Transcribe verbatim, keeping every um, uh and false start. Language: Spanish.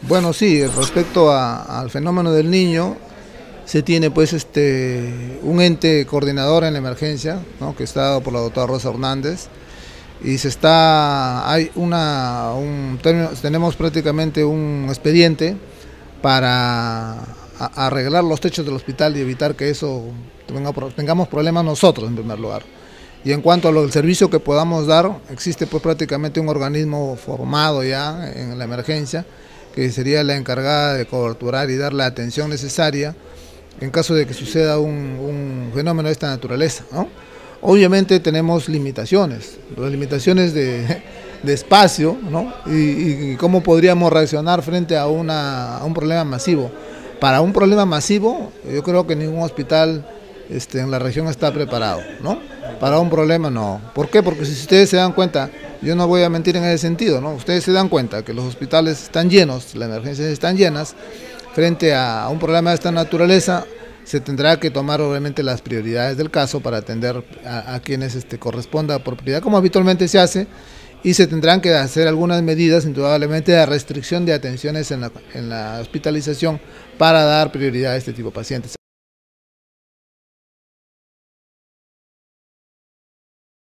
Bueno, sí, respecto a- al fenómeno del niño, se tiene pues este un ente coordinador en la emergencia, ¿no? Que está dado por la doctora Rosa Hernández, y se está, hay una, un término- tenemos prácticamente un expediente para a- arreglar los techos del hospital y evitar que eso tenga, tengamos problemas nosotros en primer lugar. Y en cuanto a lo del servicio que podamos dar, existe pues prácticamente un organismo formado ya en la emergencia, que sería la encargada de coberturar y dar la atención necesaria en caso de que suceda un, un fenómeno de esta naturaleza, ¿no? Obviamente tenemos limitaciones, las limitaciones de, de espacio, ¿no? Y, y cómo podríamos reaccionar frente a, una, a un problema masivo. Para un problema masivo, yo creo que ningún hospital este, en la región está preparado, ¿no? Para un problema no. ¿Por qué? Porque si ustedes se dan cuenta, yo no voy a mentir en ese sentido, ¿no? Ustedes se dan cuenta que los hospitales están llenos, las emergencias están llenas. Frente a un problema de esta naturaleza, se tendrá que tomar obviamente las prioridades del caso para atender a, a quienes este, corresponda por prioridad, como habitualmente se hace, y se tendrán que hacer algunas medidas, indudablemente, de restricción de atenciones en la, en la hospitalización para dar prioridad a este tipo de pacientes.